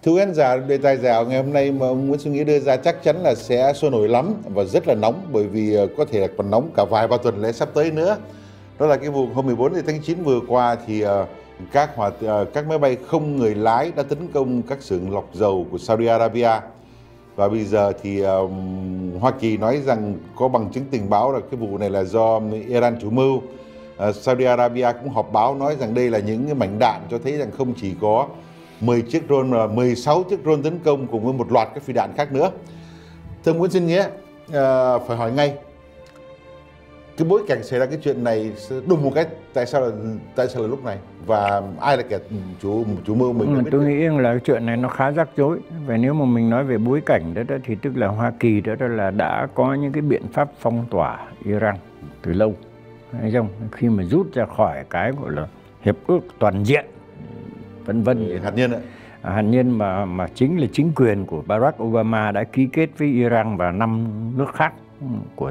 Thưa khán giả, đề tài dạo ngày hôm nay mà ông Nguyễn Xuân Nghĩa đưa ra chắc chắn là sẽ sôi nổi lắm và rất là nóng, bởi vì có thể là còn nóng cả vài ba tuần lễ sắp tới nữa. Đó là cái vụ hôm 14 tháng 9 vừa qua thì các máy bay không người lái đã tấn công các xưởng lọc dầu của Saudi Arabia. Và bây giờ thì Hoa Kỳ nói rằng có bằng chứng tình báo là cái vụ này là do Iran chủ mưu. Saudi Arabia cũng họp báo nói rằng đây là những cái mảnh đạn cho thấy rằng không chỉ có 10 chiếc drone mà 16 chiếc drone tấn công cùng với một loạt các phi đạn khác nữa. Thưa Nguyễn Xuân Nghĩa, phải hỏi ngay cái bối cảnh xảy ra cái chuyện này đùng một cái, tại sao là lúc này và ai là kẻ chủ mưu mình? Tôi nghĩ là cái chuyện này nó khá rắc rối. Và nếu mà mình nói về bối cảnh đó thì tức là Hoa Kỳ đó là đã có những cái biện pháp phong tỏa Iran từ lâu, hay không? Khi mà rút ra khỏi cái gọi là hiệp ước toàn diện vân vân hạt nhân ạ. Hạt nhân mà chính là chính quyền của Barack Obama đã ký kết với Iran và 5 nước khác của.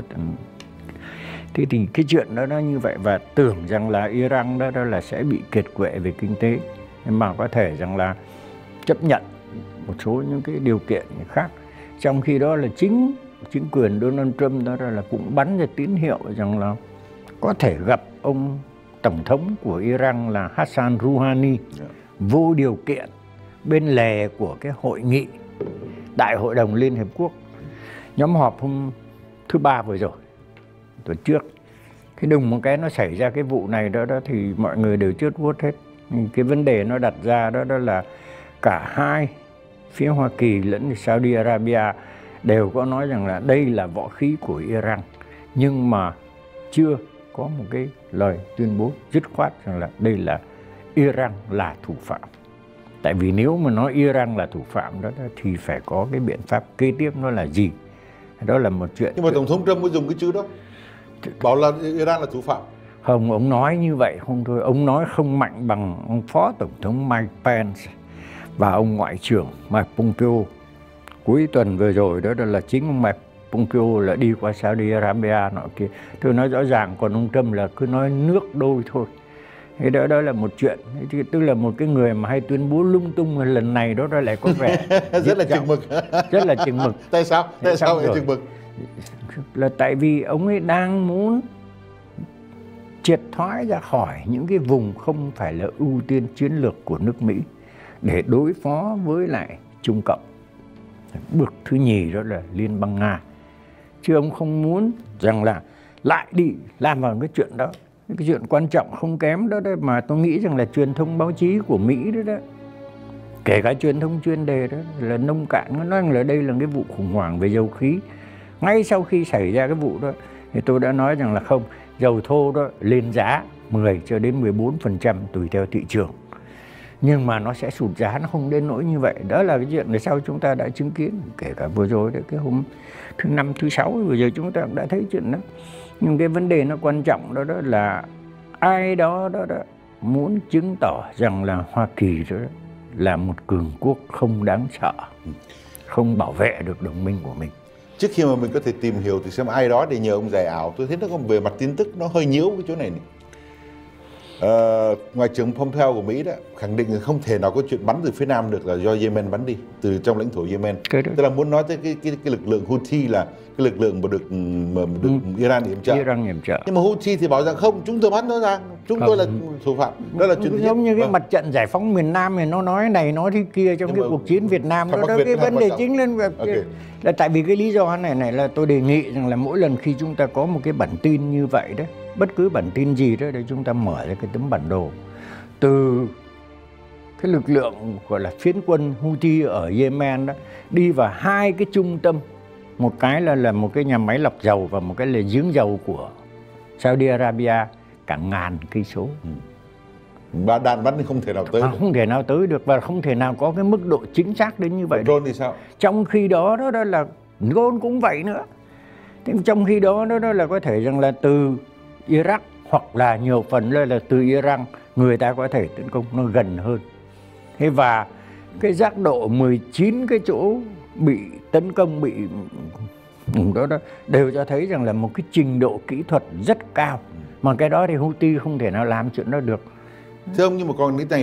Thế thì cái chuyện đó nó như vậy, và tưởng rằng là Iran đó là sẽ bị kiệt quệ về kinh tế, nhưng mà có thể rằng là chấp nhận một số những cái điều kiện khác. Trong khi đó là chính quyền Donald Trump đó là cũng bắn ra tín hiệu rằng là có thể gặp ông tổng thống của Iran là Hassan Rouhani vô điều kiện bên lề của cái hội nghị Đại hội đồng Liên Hiệp Quốc, nhóm họp hôm thứ Ba vừa rồi, tuần trước. Cái đùng một cái nó xảy ra cái vụ này đó thì mọi người đều chớt vuốt hết. Cái vấn đề nó đặt ra đó là cả hai phía Hoa Kỳ lẫn Saudi Arabia đều có nói rằng là đây là võ khí của Iran, nhưng mà chưa có một cái lời tuyên bố dứt khoát rằng là đây là Iran là thủ phạm. Tại vì nếu mà nói Iran là thủ phạm đó thì phải có cái biện pháp kế tiếp nó là gì. Đó là một chuyện. Nhưng mà Tổng thống Trump có dùng cái chữ đó, bảo là Iran là thủ phạm. Không, ông nói như vậy không thôi. Ông nói không mạnh bằng ông Phó Tổng thống Mike Pence và ông Ngoại trưởng Mike Pompeo. Cuối tuần vừa rồi đó là chính ông Mike Pompeo là đi qua Saudi Arabia nọ kia. Tôi nói rõ ràng, còn ông Trump là cứ nói nước đôi thôi. Thế đó là một chuyện. Tức là một cái người mà hay tuyên bố lung tung, lần này đó lại có vẻ rất là chừng mực. Rất là chừng mực. Tại sao lại chừng mực? Là tại vì ông ấy đang muốn triệt thoái ra khỏi những cái vùng không phải là ưu tiên chiến lược của nước Mỹ để đối phó với lại Trung Cộng. Bước thứ nhì đó là Liên bang Nga. Chứ ông không muốn rằng là lại đi làm vào cái chuyện đó. Cái chuyện quan trọng không kém đó mà tôi nghĩ rằng là truyền thông báo chí của Mỹ đó, kể cả truyền thông chuyên đề đó là nông cạn, nó nói là đây là cái vụ khủng hoảng về dầu khí. Ngay sau khi xảy ra cái vụ đó thì tôi đã nói rằng là không, dầu thô đó lên giá 10 cho đến 14% tùy theo thị trường, nhưng mà nó sẽ sụt giá, nó không đến nỗi như vậy. Đó là cái chuyện về sau chúng ta đã chứng kiến, kể cả vừa rồi đấy, cái hôm thứ Năm, thứ Sáu vừa giờ chúng ta cũng đã thấy chuyện đó. Nhưng cái vấn đề nó quan trọng đó là ai đó muốn chứng tỏ rằng là Hoa Kỳ đó là một cường quốc không đáng sợ, không bảo vệ được đồng minh của mình. Trước khi mà mình có thể tìm hiểu thì xem ai đó để nhờ ông giải ảo, tôi thấy nó còn về mặt tin tức nó hơi nhiễu cái chỗ này. Ngoại trưởng Pompeo của Mỹ đó khẳng định là không thể nào có chuyện bắn từ phía Nam được, là do Yemen bắn đi từ trong lãnh thổ Yemen. Tức là muốn nói tới cái lực lượng Houthi là cái lực lượng mà được Iran yểm trợ. Nhưng mà Houthi thì bảo rằng không, chúng tôi bắn nó ra, chúng tôi là thủ phạm. Đó là chuyện giống như cái mặt trận giải phóng miền Nam thì nó nói này nói thế kia trong cái cuộc chiến Việt Nam đó, cái vấn đề chính lên là tại vì cái lý do này là tôi đề nghị rằng là mỗi lần khi chúng ta có một cái bản tin như vậy đấy, bất cứ bản tin gì đó để chúng ta mở ra cái tấm bản đồ từ cái lực lượng gọi là phiến quân Houthi ở Yemen đó đi vào hai cái trung tâm, một cái là một cái nhà máy lọc dầu và một cái là giếng dầu của Saudi Arabia, cả ngàn cây số. Đạn bắn thì không thể nào tới được. Không thể nào tới được và không thể nào có cái mức độ chính xác đến như vậy. Drone thì sao? Trong khi đó là drone cũng vậy nữa. Trong khi đó là có thể rằng là từ Iraq hoặc là nhiều phần là từ Iran người ta có thể tấn công nó gần hơn. Thế và cái giác độ 19 cái chỗ bị tấn công đó đều cho thấy rằng là một cái trình độ kỹ thuật rất cao, mà cái đó thì Houthi không thể nào làm chuyện đó được. Thưa ông, nhưng mà còn cái này nữa,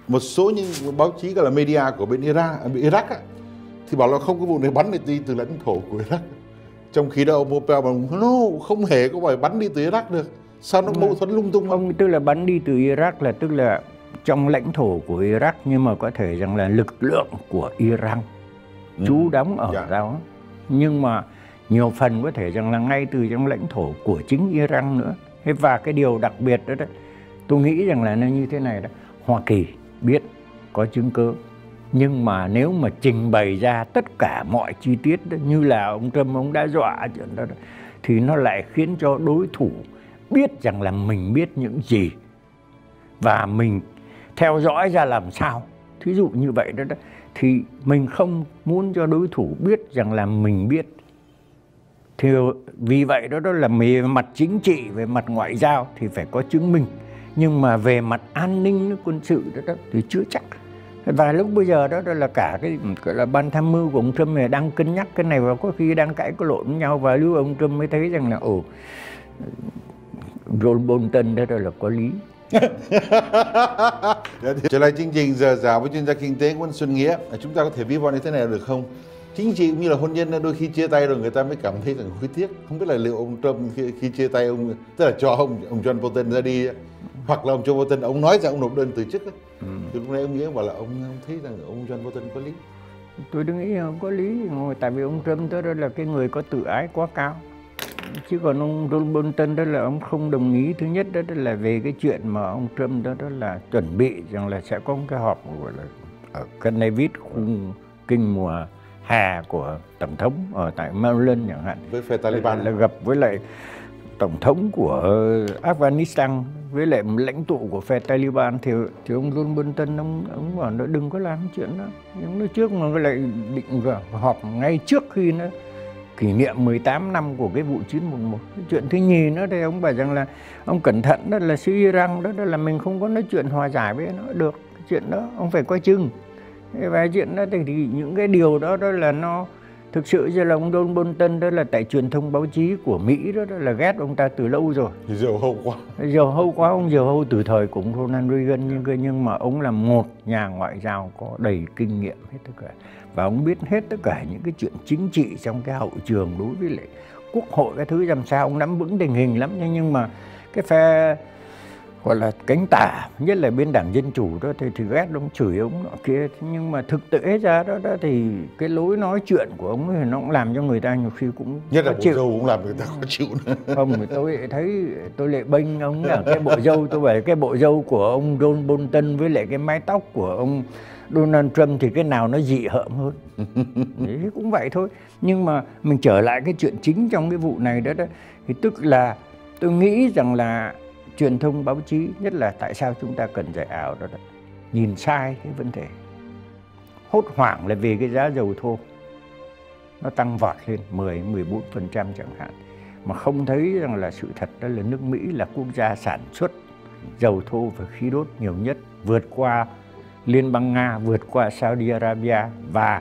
một số những báo chí gọi là media của bên Iraq á, thì bảo là không có vụ này bắn đi từ lãnh thổ của Iraq. Trong khi đó ông Pompeo bảo no, không hề có bài bắn đi từ Iraq được. Sao nó mâu thuẫn lung tung không? Tức là bắn đi từ Iraq là tức là trong lãnh thổ của Iraq, nhưng mà có thể rằng là lực lượng của Iran trú đóng ở đó. Nhưng mà nhiều phần có thể rằng là ngay từ trong lãnh thổ của chính Iran nữa. Và cái điều đặc biệt đó, tôi nghĩ rằng là nó như thế này đó. Hoa Kỳ biết có chứng cứ, nhưng mà nếu mà trình bày ra tất cả mọi chi tiết đó, như là ông Trump ông đã dọa chuyện đó, thì nó lại khiến cho đối thủ biết rằng là mình biết những gì và mình theo dõi ra làm sao. Thí dụ như vậy đó, thì mình không muốn cho đối thủ biết rằng là mình biết. Thì vì vậy đó là về mặt chính trị, về mặt ngoại giao thì phải có chứng minh, nhưng mà về mặt an ninh quân sự đó thì chưa chắc. Và lúc bây giờ đó là cả cái gọi là ban tham mưu của ông Trump này đang cân nhắc cái này, và có khi đang cãi có lộn với nhau, và lúc ông Trump mới thấy rằng là John Bolton đó là có lý. Trở lại chương trình Giờ Giàu với chuyên gia kinh tế Nguyễn Xuân Nghĩa, chúng ta có thể ví von như thế này được không? Chính trị cũng như là hôn nhân đôi khi chia tay rồi người ta mới cảm thấy rằng hối tiếc. Không biết là liệu ông Trump khi chia tay ông, tức là cho ông John Bolton ra đi, hoặc là ông John Bolton ông nói rằng ông nộp đơn từ chức, thì lúc nãy ông Nghĩa bảo là ông thấy rằng ông John Bolton có lý. Tôi đừng nghĩ không có lý, tại vì ông Trump đó là cái người có tự ái quá cao. Chứ còn ông John Bolton đó là ông không đồng ý. Thứ nhất đó là về cái chuyện mà ông Trump đó là chuẩn bị rằng là sẽ có một cái họp gọi là ở Camp David, khu kinh mùa hè của tổng thống ở tại Maryland chẳng hạn, với phe Taliban là gặp với lại tổng thống của Afghanistan, với lại lãnh tụ của phe Taliban, thì ông John Bolton ông bảo nó đừng có làm chuyện đó. Nhưng nó trước mà lại định họp ngay trước khi nó kỷ niệm 18 năm của cái vụ 9/11. Chuyện thứ nhì nữa thì ông bảo rằng là ông cẩn thận, đó là Syria đó là mình không có nói chuyện hòa giải với nó được. Chuyện đó ông phải coi chừng. Và chuyện đó thì những cái điều đó là nó thực sự như là ông John Bolton đó là tại truyền thông báo chí của Mỹ đó là ghét ông ta từ lâu rồi. Dầu hâu quá. Dầu hâu quá, ông dầu hâu từ thời của ông Ronald Reagan, nhưng mà ông là một nhà ngoại giao có đầy kinh nghiệm hết tất cả. Và ông biết hết tất cả những cái chuyện chính trị trong cái hậu trường đối với lại quốc hội cái thứ làm sao, ông nắm vững tình hình lắm. Nhưng mà cái phe gọi là cánh tả, nhất là bên Đảng Dân Chủ đó thì ghét ông, chửi ông nọ kia. Nhưng mà thực tế ra đó thì cái lối nói chuyện của ông thì nó cũng làm cho người ta nhiều khi cũng nhất là khó bộ chịu. dâu cũng làm người ta khó chịu nữa. Không, tôi thấy tôi lại bênh ông là cái bộ dâu, tôi bảo cái bộ dâu của ông John Bolton với lại cái mái tóc của ông Donald Trump thì cái nào nó dị hợm hơn. Đấy, cũng vậy thôi. Nhưng mà mình trở lại cái chuyện chính trong cái vụ này đó thì tức là tôi nghĩ rằng là truyền thông báo chí, nhất là tại sao chúng ta cần giải ảo đó, nhìn sai cái vấn đề. Hốt hoảng là vì cái giá dầu thô nó tăng vọt lên 10-14% chẳng hạn, mà không thấy rằng là sự thật đó là nước Mỹ là quốc gia sản xuất dầu thô và khí đốt nhiều nhất, vượt qua Liên bang Nga, vượt qua Saudi Arabia, và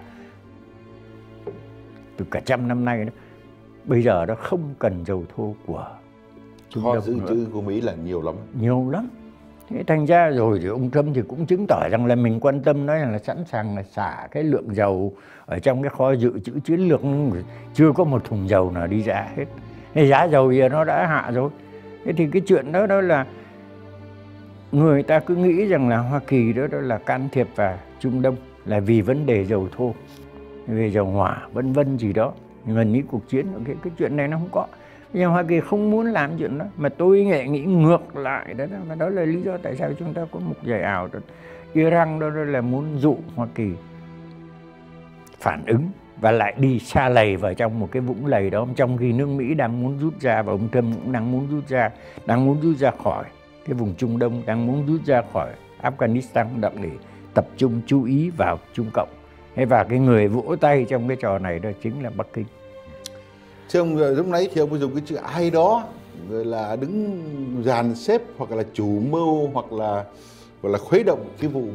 từ cả trăm năm nay đó, bây giờ đó không cần dầu thô của Kho dự trữ của Mỹ là nhiều lắm. Nhiều lắm. Thế thành ra rồi thì ông Trump thì cũng chứng tỏ rằng là mình quan tâm, nói là sẵn sàng là xả cái lượng dầu ở trong cái kho dự trữ chiến lược, chưa có một thùng dầu nào đi ra hết. Thế giá dầu giờ nó đã hạ rồi. Thế thì cái chuyện đó là người ta cứ nghĩ rằng là Hoa Kỳ đó là can thiệp vào Trung Đông là vì vấn đề dầu thô, về dầu hỏa vân vân gì đó, gần như cuộc chiến. Cái chuyện này nó không có. Nhưng Hoa Kỳ không muốn làm chuyện đó, mà tôi nghĩ ngược lại đó, và đó là lý do tại sao chúng ta có một giải ảo đó. Iran đó là muốn dụ Hoa Kỳ phản ứng và lại đi sa lầy vào trong một cái vũng lầy đó, trong khi nước Mỹ đang muốn rút ra, và ông Trump cũng đang muốn rút ra khỏi cái vùng Trung Đông, đang muốn rút ra khỏi Afghanistan để tập trung chú ý vào Trung Cộng. Và cái người vỗ tay trong cái trò này đó chính là Bắc Kinh. Thưa ông, lúc nãy thì ông có dùng cái chữ ai đó, rồi là đứng dàn xếp, hoặc là chủ mưu, hoặc là gọi là khuấy động cái vụ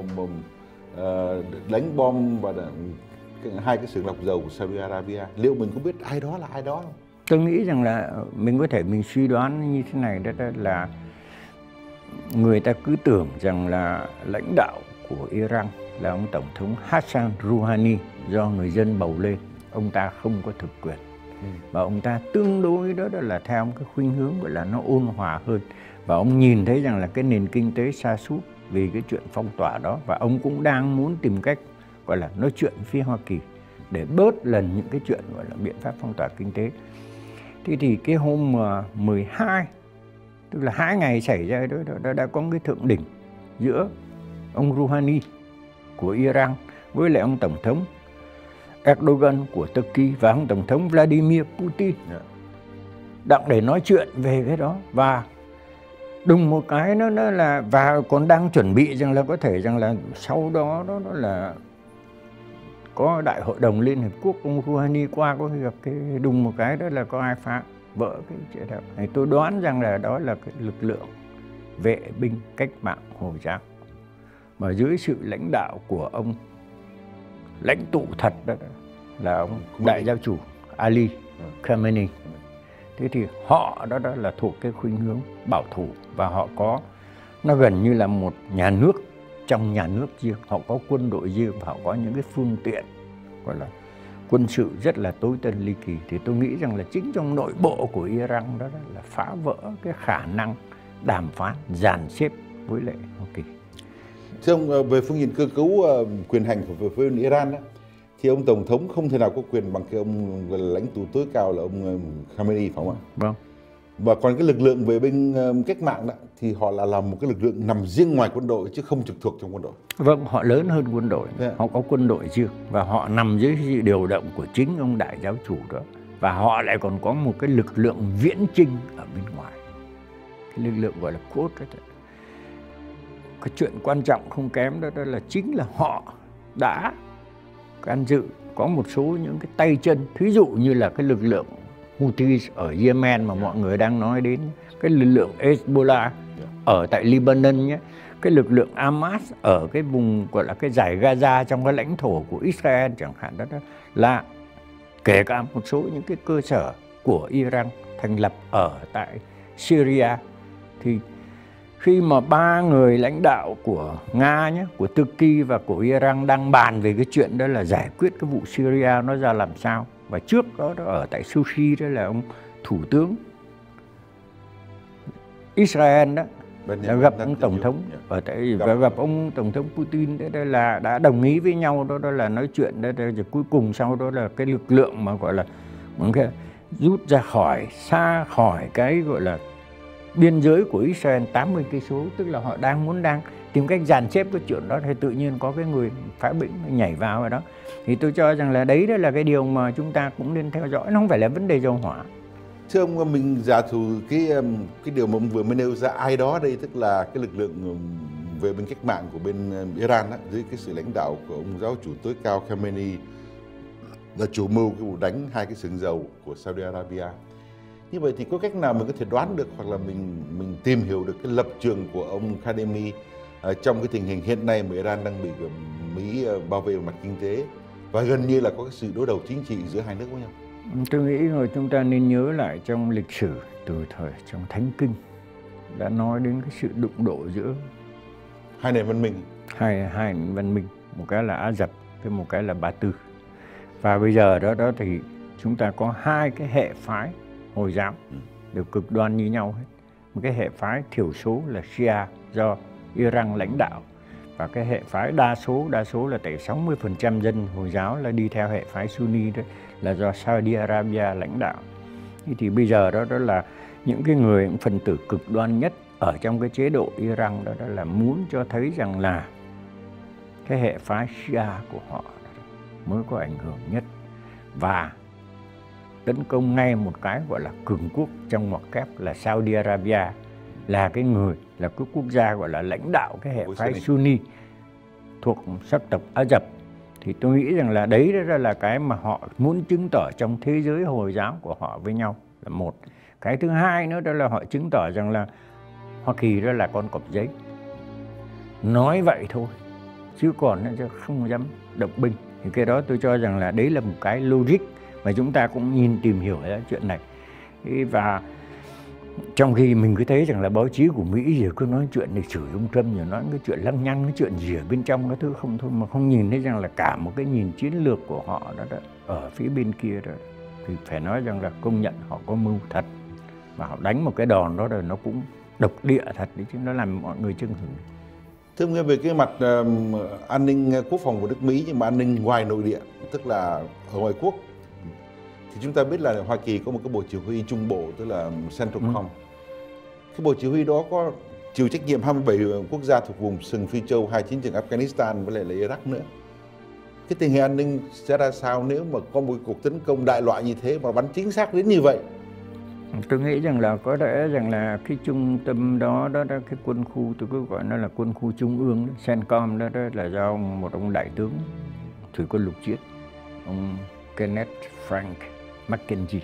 đánh bom và hai cái xưởng lọc dầu của Saudi Arabia. Liệu mình có biết ai đó là ai đó không? Tôi nghĩ rằng là mình có thể mình suy đoán như thế này, đó là người ta cứ tưởng rằng là lãnh đạo của Iran là ông Tổng thống Hassan Rouhani do người dân bầu lên. Ông ta không có thực quyền. Và ông ta tương đối đó là theo một cái khuynh hướng gọi là nó ôn hòa hơn. Và ông nhìn thấy rằng là cái nền kinh tế sa sút vì cái chuyện phong tỏa đó. Và ông cũng đang muốn tìm cách gọi là nói chuyện với phía Hoa Kỳ để bớt lần những cái chuyện gọi là biện pháp phong tỏa kinh tế. Thế thì cái hôm 12, tức là 2 ngày xảy ra đó đã có cái thượng đỉnh giữa ông Rouhani của Iran với lại ông Tổng thống Erdogan của Turkey và ông Tổng thống Vladimir Putin đặng để nói chuyện về cái đó. Và đùng một cái nó là và còn đang chuẩn bị rằng là có thể rằng là sau đó đó là có đại hội đồng Liên Hợp Quốc, ông Rouhani qua có gặp cái đùng một cái đó là có ai phá vỡ cái chuyện đó. Thì tôi đoán rằng là đó là cái lực lượng vệ binh cách mạng Hồi giáo mà dưới sự lãnh đạo của ông lãnh tụ thật đó là ông đại giáo chủ Ali Khamenei. Thế thì họ đó là thuộc cái khuynh hướng bảo thủ và họ có nó gần như là một nhà nước trong nhà nước riêng. Họ có quân đội riêng và họ có những cái phương tiện gọi là quân sự rất là tối tân ly kỳ. Thì tôi nghĩ rằng là chính trong nội bộ của Iran đó là phá vỡ cái khả năng đàm phán dàn xếp với lại Hoa Kỳ. Thưa ông, về phương diện cơ cấu quyền hành của phía Iran đó, thì ông Tổng thống không thể nào có quyền bằng cái ông lãnh tụ tối cao là ông Khamenei, phải không ạ? Vâng. Và còn cái lực lượng vệ binh cách mạng đó, thì họ là một cái lực lượng nằm riêng ngoài quân đội chứ không trực thuộc trong quân đội. Vâng, họ lớn hơn quân đội. Họ có quân đội riêng và họ nằm dưới sự điều động của chính ông đại giáo chủ đó. Và họ lại còn có một cái lực lượng viễn chinh ở bên ngoài. Cái lực lượng gọi là cốt đó. Cái chuyện quan trọng không kém đó là chính là họ đã can dự có một số những cái tay chân, thí dụ như là cái lực lượng Houthi ở Yemen mà mọi người đang nói đến, cái lực lượng Hezbollah ở tại Lebanon nhé, cái lực lượng Hamas ở cái vùng gọi là cái giải Gaza trong cái lãnh thổ của Israel chẳng hạn đó là kể cả một số những cái cơ sở của Iran thành lập ở tại Syria. Thì khi mà 3 người lãnh đạo của Nga nhé, của Turkey và của Iran đang bàn về cái chuyện đó là giải quyết cái vụ Syria nó ra làm sao. Và trước đó ở tại Sochi đó là ông thủ tướng Israel đó đã gặp ông tổng thống ở tại và gặp ông tổng thống Putin đó là đã đồng ý với nhau đó là nói chuyện đó rồi cuối cùng sau đó là cái lực lượng mà gọi là rút ra xa khỏi cái gọi là biên giới của Israel 80 cây số, tức là họ đang tìm cách dàn xếp cái chuyện đó, thì tự nhiên có cái người phá bĩnh nhảy vào rồi đó. Thì tôi cho rằng là đấy đó là cái điều mà chúng ta cũng nên theo dõi, nó không phải là vấn đề dầu hỏa. Thưa ông, mình giả thù cái điều mà ông vừa mới nêu ra ai đó đây, tức là cái lực lượng về bên cách mạng của bên Iran đó, dưới cái sự lãnh đạo của ông giáo chủ tối cao Khamenei là chủ mưu cái vụ đánh 2 cái xưởng dầu của Saudi Arabia. Như vậy thì có cách nào mình có thể đoán được hoặc là mình tìm hiểu được cái lập trường của ông Khamenei trong cái tình hình hiện nay mà Iran đang bị Mỹ bao vây về mặt kinh tế và gần như là có cái sự đối đầu chính trị giữa hai nước với nhau? Tôi nghĩ rồi chúng ta nên nhớ lại trong lịch sử từ thời trong Thánh Kinh đã nói đến cái sự đụng độ giữa hai nền văn minh. Hai nền văn minh, một cái là Ả Rập, một cái là Ba Tư. Và bây giờ đó thì chúng ta có 2 cái hệ phái Hồi giáo đều cực đoan như nhau hết. Một cái hệ phái thiểu số là Shia do Iran lãnh đạo, và cái hệ phái đa số là tại 60% dân Hồi giáo là đi theo hệ phái Sunni đó, là do Saudi Arabia lãnh đạo. Thì bây giờ đó là những cái người phần tử cực đoan nhất ở trong cái chế độ Iran đó là muốn cho thấy rằng là cái hệ phái Shia của họ mới có ảnh hưởng nhất, và tấn công ngay một cái gọi là cường quốc trong ngoặc kép là Saudi Arabia, là cái quốc gia gọi là lãnh đạo cái hệ phái Sunni thuộc sắc tộc Ả Rập. Thì tôi nghĩ rằng là đấy là cái mà họ muốn chứng tỏ trong thế giới Hồi giáo của họ với nhau là một. Cái thứ hai nữa đó là họ chứng tỏ rằng là Hoa Kỳ đó là con cọp giấy, nói vậy thôi chứ còn nó không dám động binh. Thì cái đó tôi cho rằng là đấy là một cái logic mà chúng ta cũng nhìn tìm hiểu ra chuyện này. Và Trong khi mình cứ thấy rằng là báo chí của Mỹ giờ cứ nói chuyện để chửi ông Trump, rồi nói cái chuyện lăng nhăng, cái chuyện gì ở bên trong cái thứ không thôi, mà không nhìn thấy rằng là cả một cái nhìn chiến lược của họ đó ở phía bên kia đó, thì phải nói rằng là công nhận họ có mưu thật, và họ đánh một cái đòn đó rồi nó cũng độc địa thật đấy chứ, nó làm mọi người chưng hửng. Thưa ông, về cái mặt an ninh quốc phòng của nước Mỹ, nhưng mà an ninh ngoài nội địa, tức là ở ngoài quốc, thì chúng ta biết là Hoa Kỳ có một cái bộ chỉ huy trung bộ, tức là CENTCOM. Cái bộ chỉ huy đó có chịu trách nhiệm 27 quốc gia thuộc vùng sừng Phi Châu, 2 chiến trường Afghanistan với lại là Iraq nữa. Cái tình hình an ninh sẽ ra sao nếu mà có một cuộc tấn công đại loại như thế mà bắn chính xác đến như vậy? Tôi nghĩ rằng là có lẽ rằng là cái trung tâm đó cái quân khu, tôi cứ gọi nó là quân khu trung ương đó, CENTCOM đó là do một ông đại tướng thủy quân lục chiến, ông Kenneth Frank McKenzie.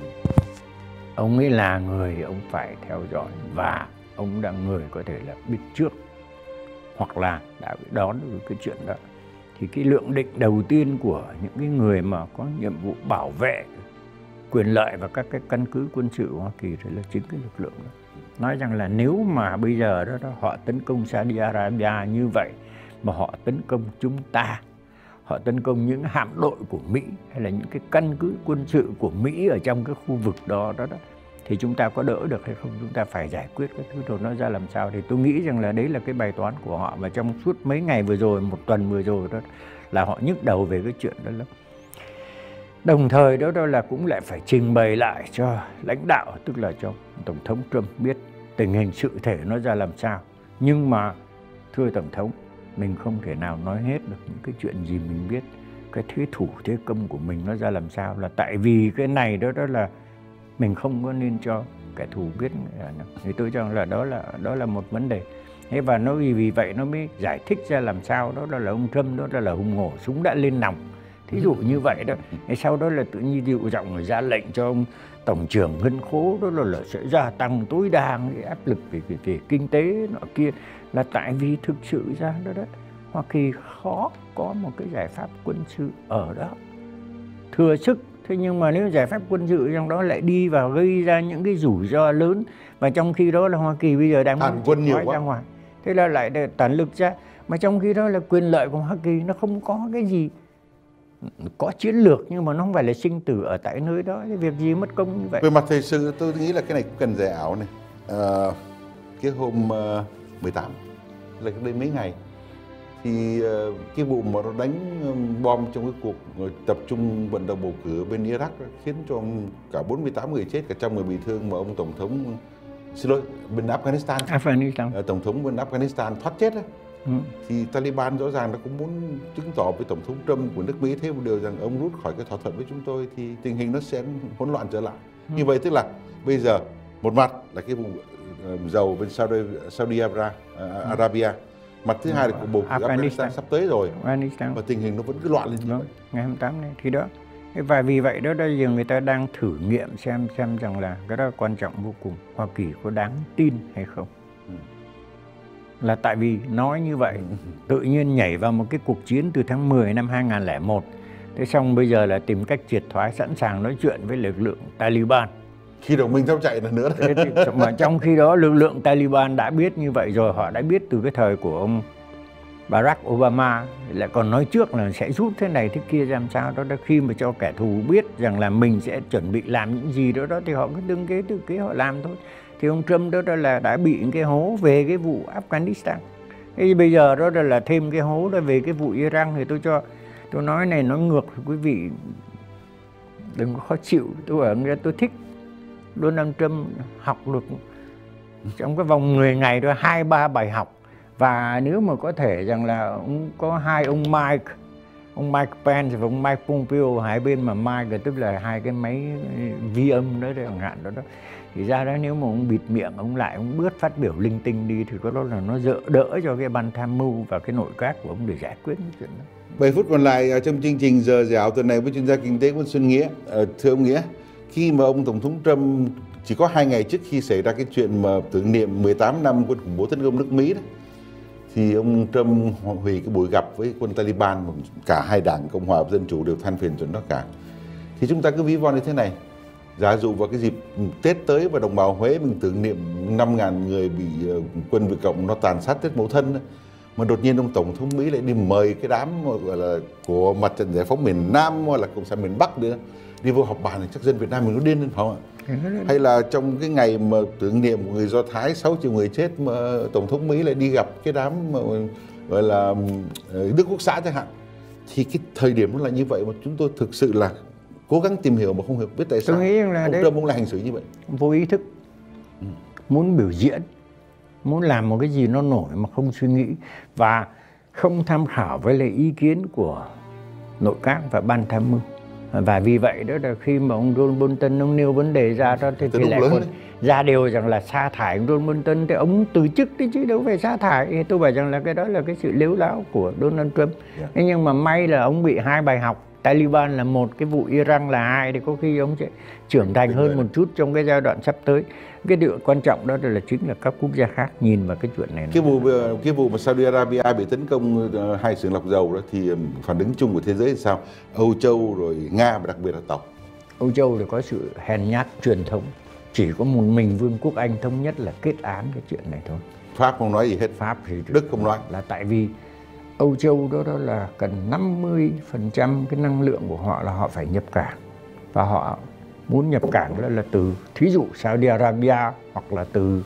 Ông ấy là người ông phải theo dõi, và ông là người có thể là biết trước hoặc là đã đón được cái chuyện đó. Thì cái lượng định đầu tiên của những cái người mà có nhiệm vụ bảo vệ quyền lợi và các cái căn cứ quân sự của Hoa Kỳ thì là chính cái lực lượng đó. Nói rằng là nếu mà bây giờ đó họ tấn công Saudi Arabia như vậy, mà họ tấn công chúng ta, họ tấn công những hạm đội của Mỹ hay là những cái căn cứ quân sự của Mỹ ở trong cái khu vực đó thì chúng ta có đỡ được hay không? Chúng ta phải giải quyết cái thứ đồ nó ra làm sao? Thì tôi nghĩ rằng là đấy là cái bài toán của họ, và trong suốt mấy ngày vừa rồi, một tuần vừa rồi đó là họ nhức đầu về cái chuyện đó lắm. Đồng thời đó là cũng lại phải trình bày lại cho lãnh đạo, tức là cho Tổng thống Trump biết tình hình sự thể nó ra làm sao. Nhưng mà thưa Tổng thống, mình không thể nào nói hết được những cái chuyện gì mình biết, cái thế thủ thế công của mình nó ra làm sao, là tại vì cái này đó là mình không có nên cho kẻ thù biết. Thì tôi cho rằng là đó là một vấn đề. Thế và nó vì vậy nó mới giải thích ra làm sao đó là ông Trump đó là hùng hổ, súng đã lên nòng. Thí dụ như vậy đó. Sau đó là tự nhiên dịu giọng ra lệnh cho ông Tổng trưởng Ngân khố đó là sẽ gia tăng tối đa cái áp lực về kinh tế nọ kia, là tại vì thực sự ra đó Hoa Kỳ khó có một cái giải pháp quân sự ở đó thừa sức. Thế nhưng mà nếu giải pháp quân sự trong đó lại đi vào gây ra những cái rủi ro lớn, và trong khi đó là Hoa Kỳ bây giờ đang tản quân nhiều ra ngoài, thế là lại tản lực ra, mà trong khi đó là quyền lợi của Hoa Kỳ nó không có cái gì, có chiến lược nhưng mà nó không phải là sinh tử ở tại nơi đó, cái việc gì mất công như vậy. Về mặt thời sự tôi nghĩ là cái này cũng cần giải ảo này. Cái hôm 18 là cái đây mấy ngày thì cái vụ mà nó đánh bom trong cái cuộc tập trung vận động bầu cử ở bên Iraq khiến cho cả 48 người chết, cả 100 người bị thương, mà ông tổng thống, xin lỗi, bên Afghanistan. Tổng thống bên Afghanistan thoát chết đấy. Thì Taliban rõ ràng nó cũng muốn chứng tỏ với Tổng thống Trump của nước Mỹ thêm một điều rằng ông rút khỏi cái thỏa thuận với chúng tôi thì tình hình nó sẽ hỗn loạn trở lại. Như vậy tức là bây giờ một mặt là cái vụ dầu bên Saudi Arabia, mặt thứ hai là cuộc bầu cử Afghanistan sắp tới rồi, và tình hình nó vẫn cứ loạn lên như vậy. Ngày 28 này thì đó. Và vì vậy đó giờ người ta đang thử nghiệm xem rằng là cái đó quan trọng vô cùng, Hoa Kỳ có đáng tin hay không. Là tại vì nói như vậy tự nhiên nhảy vào một cái cuộc chiến từ tháng 10 năm 2001. Thế xong bây giờ là tìm cách triệt thoái, sẵn sàng nói chuyện với lực lượng Taliban. Khi đồng minh tháo chạy là nữa. Mà trong khi đó lực lượng Taliban đã biết như vậy rồi, họ đã biết từ cái thời của ông Barack Obama, lại còn nói trước là sẽ rút thế này thế kia làm sao đó. Khi mà cho kẻ thù biết rằng là mình sẽ chuẩn bị làm những gì đó thì họ cứ tự kế họ làm thôi. Thì ông Trump đó là đã bị cái hố về cái vụ Afghanistan. Thế bây giờ đó là thêm cái hố đó về cái vụ Iran, thì tôi nói này nó ngược, quý vị đừng có khó chịu. Tôi thích Donald Trump học được trong cái vòng 10 ngày đó 2-3 bài học. Và nếu mà có thể rằng là ông có ông Mike Pence và ông Mike Pompeo, hai bên mà Mike tức là hai cái máy vi âm đó chẳng hạn đó. Thì ra đó nếu mà ông bịt miệng, ông bớt phát biểu linh tinh đi thì có đó là nó đỡ cho cái ban tham mưu và cái nội các của ông để giải quyết những chuyện đó. 7 phút còn lại trong chương trình Giờ Dẻo tuần này với chuyên gia kinh tế Nguyễn Xuân Nghĩa. Thưa ông Nghĩa, khi mà ông Tổng thống Trump chỉ có 2 ngày trước khi xảy ra cái chuyện mà tưởng niệm 18 năm quân khủng bố tấn công nước Mỹ đó, thì ông Trump hủy cái buổi gặp với quân Taliban, cả hai đảng Cộng hòa và Dân chủ đều than phiền chuyện đó cả. Thì chúng ta cứ ví von như thế này, Giả dụ vào cái dịp Tết tới và đồng bào Huế mình tưởng niệm 5.000 người bị quân Việt Cộng nó tàn sát Tết Mậu Thân đó, mà đột nhiên ông Tổng thống Mỹ lại đi mời cái đám gọi là của Mặt trận Giải phóng miền Nam hoặc là Cộng sản miền Bắc nữa đi vô họp bàn, thì chắc dân Việt Nam mình nó điên lên phải không ạ? Hay là trong cái ngày mà tưởng niệm của người Do Thái 6 triệu người chết mà Tổng thống Mỹ lại đi gặp cái đám mà gọi là Đức Quốc xã chẳng hạn, thì cái thời điểm nó là như vậy mà chúng tôi thực sự là cố gắng tìm hiểu mà không hiểu biết tại sao tôi nghĩ là ông Trump ông lại hành xử như vậy. Vô ý thức, muốn biểu diễn, muốn làm một cái gì nó nổi mà không suy nghĩ và không tham khảo với lại ý kiến của nội các và ban tham mưu. Và vì vậy đó là khi mà ông John Bolton ông nêu vấn đề ra đó thì lại còn ra điều rằng là sa thải ông John Bolton thì ông từ chức đấy chứ đâu phải sa thải. Tôi bảo rằng là cái đó là cái sự lếu láo của Donald Trump. Thế nhưng mà may là ông bị 2 bài học. Taliban là 1, cái vụ Iran là 2, thì có khi ông sẽ trưởng thành hơn một chút trong cái giai đoạn sắp tới. Cái điều quan trọng đó là chính là các quốc gia khác nhìn vào cái chuyện này. Cái vụ mà Saudi Arabia bị tấn công 2 xưởng lọc dầu đó thì phản ứng chung của thế giới thì sao? Âu Châu rồi Nga và đặc biệt là Tổng. Âu Châu thì có sự hèn nhát truyền thống, chỉ có một mình Vương quốc Anh thống nhất là kết án cái chuyện này thôi. Pháp không nói gì hết. Pháp thì Đức không nói. Là tại vì Âu Châu đó là cần 50% cái năng lượng của họ là họ phải nhập cảng, và họ muốn nhập cảng đó là từ thí dụ Saudi Arabia hoặc là từ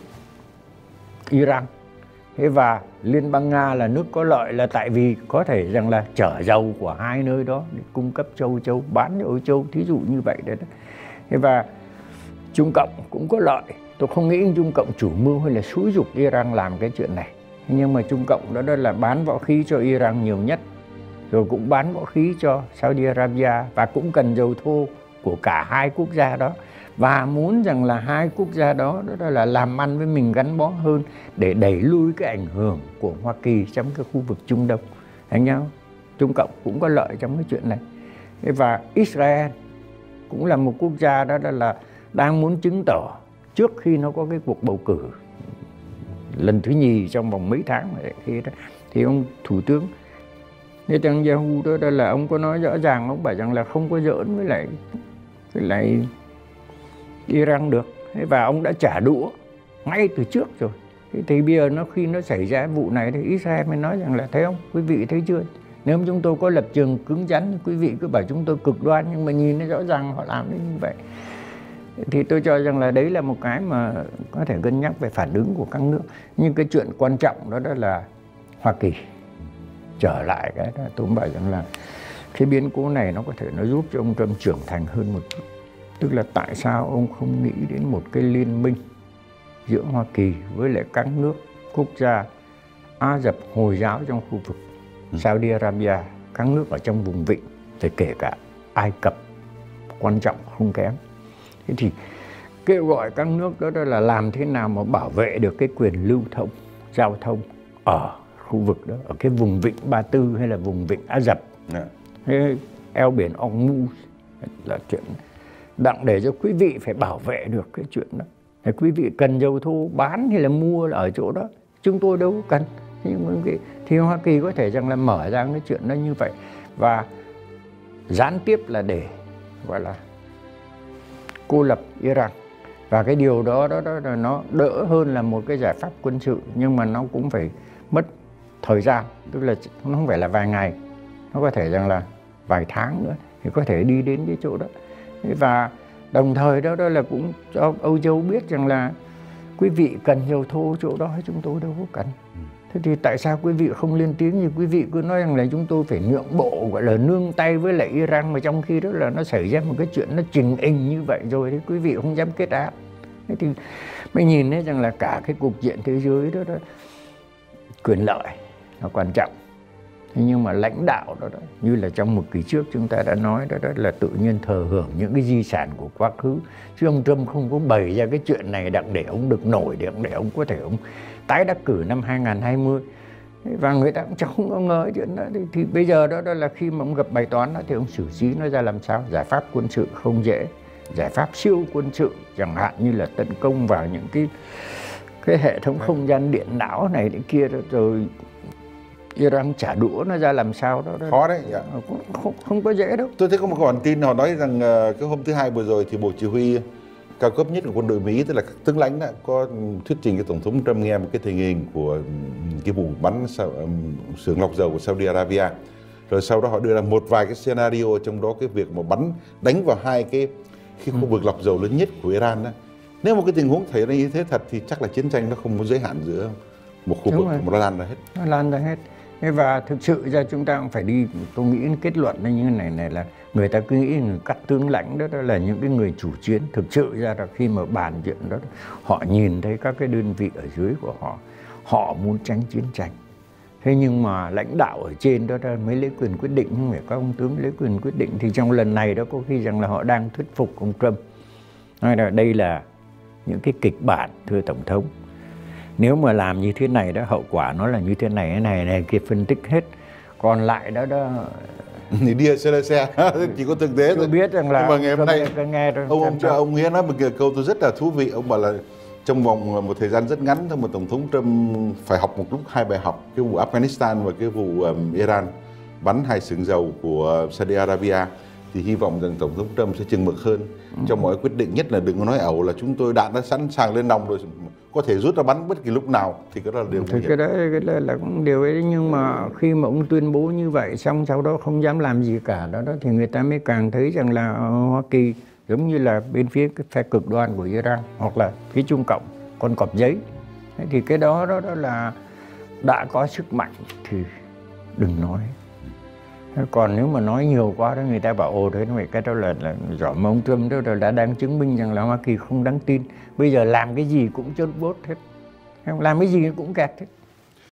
Iran. Thế và Liên bang Nga là nước có lợi là tại vì có thể rằng là chở dầu của 2 nơi đó để cung cấp cho Âu Châu, bán cho Âu Châu, thí dụ như vậy đấy. Thế và Trung Cộng cũng có lợi. Tôi không nghĩ Trung Cộng chủ mưu hay là xúi giục Iran làm cái chuyện này. Nhưng mà Trung Cộng đó là bán võ khí cho Iran nhiều nhất, rồi cũng bán võ khí cho Saudi Arabia, và cũng cần dầu thô của cả 2 quốc gia đó, và muốn rằng là 2 quốc gia đó là làm ăn với mình gắn bó hơn để đẩy lui cái ảnh hưởng của Hoa Kỳ trong cái khu vực Trung Đông. Thấy nhau? Trung Cộng cũng có lợi trong cái chuyện này. Và Israel cũng là một quốc gia đó là đang muốn chứng tỏ trước khi nó có cái cuộc bầu cử lần thứ nhì trong vòng mấy tháng khi đó, thì ông thủ tướng Netanyahu đó là ông có nói rõ ràng, ông bảo rằng là không có giỡn với lại Iran được. Và ông đã trả đũa ngay từ trước rồi. Thì bây giờ khi nó xảy ra vụ này thì Israel mới nói rằng là thấy không, quý vị thấy chưa, nếu chúng tôi có lập trường cứng rắn, quý vị cứ bảo chúng tôi cực đoan, nhưng mà nhìn nó rõ ràng họ làm đến như vậy. Thì tôi cho rằng là đấy là một cái mà có thể cân nhắc về phản ứng của các nước. Nhưng cái chuyện quan trọng đó là Hoa Kỳ trở lại cái đó. Tôi bảo rằng là cái biến cố này nó có thể nó giúp cho ông Trump trưởng thành hơn một chút. Tức là tại sao ông không nghĩ đến một cái liên minh giữa Hoa Kỳ với lại các nước quốc gia Ả Rập Hồi giáo trong khu vực, Saudi Arabia, các nước ở trong vùng vịnh, rồi kể cả Ai Cập, quan trọng không kém. Thế thì kêu gọi các nước đó là làm thế nào mà bảo vệ được cái quyền lưu thông, giao thông ở khu vực đó, ở cái vùng vịnh Ba Tư hay là vùng vịnh Ả Rập, eo biển Ormuz, là chuyện đặng để cho quý vị phải bảo vệ được cái chuyện đó. Thì quý vị cần dầu thô bán hay là mua là ở chỗ đó, chúng tôi đâu có cần. Nhưng thì Hoa Kỳ có thể rằng là mở ra cái chuyện đó như vậy, và gián tiếp là để gọi là cô lập Iran. Và cái điều đó là nó đỡ hơn là một cái giải pháp quân sự, nhưng mà nó cũng phải mất thời gian, tức là nó không phải là vài ngày, nó có thể rằng là vài tháng nữa thì có thể đi đến cái chỗ đó. Và đồng thời đó là cũng cho Âu Châu biết rằng là quý vị cần dầu thô chỗ đó, chúng tôi đâu có cần. Thế thì tại sao quý vị không lên tiếng, như quý vị cứ nói rằng là chúng tôi phải nhượng bộ, gọi là nương tay với lại Iran, mà trong khi đó là nó xảy ra một cái chuyện nó trình hình như vậy rồi thì quý vị không dám kết án. Thế thì mới nhìn thấy rằng là cả cái cục diện thế giới đó quyền lợi nó quan trọng. Thế nhưng mà lãnh đạo đó như là trong một kỳ trước chúng ta đã nói đó là tự nhiên thờ hưởng những cái di sản của quá khứ, chứ ông Trump không có bày ra cái chuyện này đặng để ông được nổi, để ông có thể ông tái đắc cử năm 2020. Và người ta cũng chẳng có ngờ chuyện đó. Thì bây giờ đó là khi mà ông gặp bài toán đó thì ông xử trí nó ra làm sao. Giải pháp quân sự không dễ, giải pháp siêu quân sự chẳng hạn như là tấn công vào những cái hệ thống không gian điện não này đến kia, rồi Iran trả đũa nó ra làm sao đó, Khó đấy. Dạ. Không có dễ đâu. Tôi thấy có một cái bản tin họ nói rằng cái hôm thứ Hai vừa rồi thì Bộ Chỉ huy cao cấp nhất của quân đội Mỹ, tức là các tướng lãnh có thuyết trình cho Tổng thống Trump nghe một cái tình hình của cái vụ bắn xưởng lọc dầu của Saudi Arabia. Rồi sau đó họ đưa ra một vài cái scenario, trong đó cái việc mà đánh vào hai cái khu vực lọc dầu lớn nhất của Iran đó. Nếu một cái tình huống xảy ra như thế thật thì chắc là chiến tranh nó không có giới hạn giữa một khu vực mà nó lan ra hết. Nó lan ra hết. Và thực sự ra chúng ta cũng phải đi, tôi nghĩ kết luận như thế này là người ta cứ nghĩ các tướng lãnh đó là những cái người chủ chiến. Thực sự ra là khi mà bàn chuyện đó, họ nhìn thấy các cái đơn vị ở dưới của họ muốn tránh chiến tranh. Thế nhưng mà lãnh đạo ở trên đó mới lấy quyền quyết định, không phải các ông tướng lấy quyền quyết định. Thì trong lần này đó có khi rằng là họ đang thuyết phục ông Trump. Nói là đây là những cái kịch bản, thưa Tổng thống. Nếu mà làm như thế này đó, hậu quả nó là như thế này kia, phân tích hết. Còn lại đó thì đi xe chỉ có thực tế thôi. Tôi biết rằng là nhưng mà ngày hôm nay nghe ông Nghĩa nói một câu tôi rất là thú vị. Ông bảo là trong vòng một thời gian rất ngắn thôi mà Tổng thống Trump phải học một lúc 2 bài học, cái vụ Afghanistan và cái vụ Iran bắn 2 xưởng dầu của Saudi Arabia. Thì hy vọng rằng Tổng thống Trump sẽ chừng mực hơn trong mọi quyết định, nhất là đừng có nói ẩu là chúng tôi đạn đã sẵn sàng lên nòng rồi, có thể rút ra bắn bất kỳ lúc nào, thì cái đó là điều nguy hiểm. Cái đó là cũng điều ấy, nhưng mà khi mà ông tuyên bố như vậy xong sau đó không dám làm gì cả đó thì người ta mới càng thấy rằng là Hoa Kỳ giống như là bên phía cái phe cực đoan của Iran hoặc là phía Trung Cộng con cọp giấy. Thì cái đó là đã có sức mạnh thì đừng nói. Còn nếu mà nói nhiều quá đó, người ta bảo ồ đấy, cái đó là rõ mà ông Trump đó đã đang chứng minh rằng là Hoa Kỳ không đáng tin. Bây giờ làm cái gì cũng chốt bốt hết, làm cái gì cũng kẹt hết.